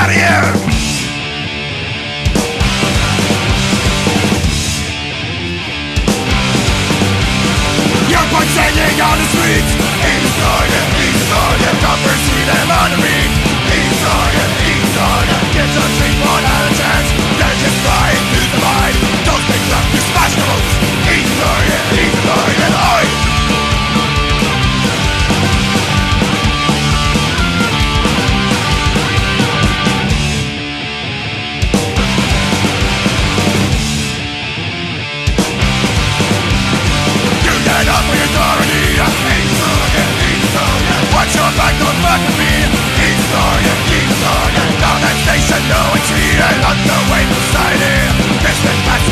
out of here. Young boys singing on the streets. He's on it, don't pursue them on the beat. He's on it, get some street one out of chance. They're just trying to survive. Don't think up, you smash the roots. He's on it, oi. You get up for your authority. Watch your back, don't fuck with me. He's on it. Down that station, no entry. And on the way to society. This is